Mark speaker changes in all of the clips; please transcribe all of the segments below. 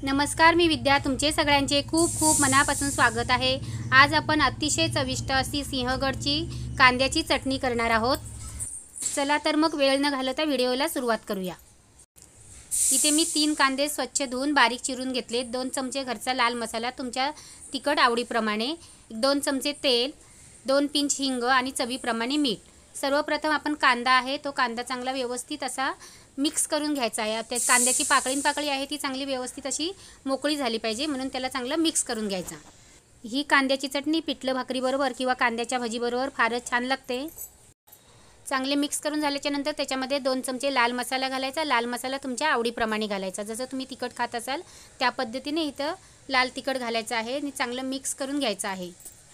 Speaker 1: नमस्कार, मी विद्या. तुमचे सगळ्यांचे खूप खूप मनापासून स्वागत आहे. आज आपण अतिशय चविष्ट अशी सिंहगडची कांद्याची चटणी करणार आहोत. चला तर मग वेळ न घालवता व्हिडिओला सुरुवात करूया. इथे मी 3 कांदे स्वच्छ धुवून बारीक चिरून घेतले. 2 चमचे घरचा लाल मसाला तुमच्या तिखट आवडीप्रमाणे, 2 चमचे तेल, 2 पिंच हिंग आणि चवीप्रमाणे मीठ. सर्वप्रथम आपण कांदा आहे तो कांदा चांगला व्यवस्थित असा मिक्स करून घ्यायचा आहे. त्या कांद्याची पाकळी आहे ती चांगली व्यवस्थित अशी मोकळी झाली पाहिजे, म्हणून त्याला चांगलं मिक्स करून घ्यायचा. ही कांद्याची चटणी पिठलं भाकरीबरोबर किंवा कांद्याच्या भजीबरोबर फारच छान लागते. चांगले मिक्स करून झाल्याच्या नंतर त्याच्यामध्ये 2 चमचे लाल मसाला घालायचा. लाल मसाला तुमच्या आवडीप्रमाणे घालायचा. जसं तुम्ही तिखट खात असाल त्या पद्धतीने इथं लाल तिखट घालायचं आहे आणि चांगलं मिक्स करून घ्यायचं आहे.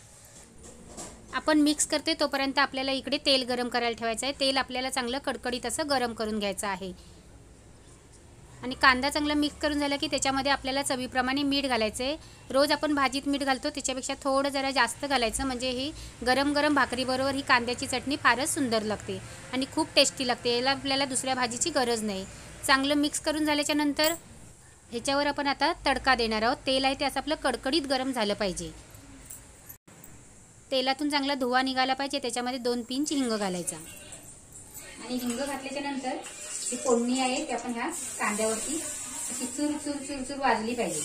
Speaker 1: आपण मिक्स करते तोपर्यंत आपल्याला इकडे तेल गरम करायला ठेवायचं आहे. तेल आपल्याला चांगलं कडकडीत असं गरम करून घ्यायचं आहे. आणि कांदा चांगला मिक्स करून झाला की त्याच्यामध्ये आपल्याला चवीप्रमाणे मीठ घालायचं आहे. रोज आपण भाजीत मीठ घालतो त्याच्यापेक्षा थोडं जरा जास्त घालायचं, म्हणजे ही गरम गरम भाकरीबरोबर ही कांद्याची चटणी फारच सुंदर लागते आणि खूप टेस्टी लागते. याला आपल्याला दुसऱ्या भाजीची गरज नाही. चांगलं मिक्स करून झाल्याच्या नंतर ह्याच्यावर आपण आता तडका देणार आहोत. तेल आहे ते असं आपलं कडकडीत गरम झालं पाहिजे. तेलातून चांगला धुवा निघाला पाहिजे. त्याच्यामध्ये 2 पिंच हिंग घालायचा आणि हिंग घातल्याच्या नंतर जी फोडणी आहे ती आपण ह्या कांद्यावरती अशी चूर चूर चूर चूर वाजली पाहिजे.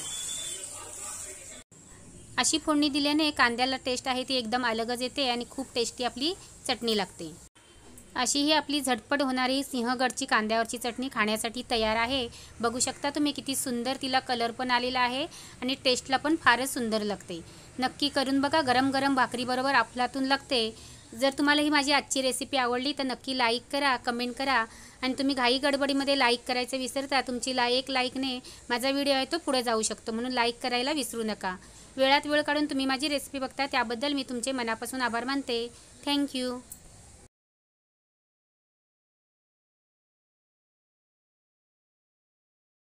Speaker 1: अशी फोडणी दिल्याने कांद्याला टेस्ट आहे ती एकदम अलगच येते आणि खूप टेस्टी आपली चटणी लागते. अशी ही आपली झटपट होणारी सिंहगडची कांद्यावरची चटणी खाण्यासाठी तयार आहे. बघू शकता तुम्ही किती सुंदर तिला कलर पण आलेला आहे आणि टेस्टला पण फारच सुंदर लागते. नक्की करून बघा. गरम गरम भाकरीबरोबर अफलातून लागते. जर तुम्हाला ही माझी आजची रेसिपी आवडली तर नक्की लाईक करा, कमेंट करा. आणि तुम्ही घाई गडबडीमध्ये लाईक करायचं विसरता. तुमची एक लाईकने माझा व्हिडिओ आहे तो पुढे जाऊ शकतो, म्हणून लाईक करायला विसरू नका. वेळात वेळ काढून तुम्ही माझी रेसिपी बघता त्याबद्दल मी तुमचे मनापासून आभार मानते. थँक्यू.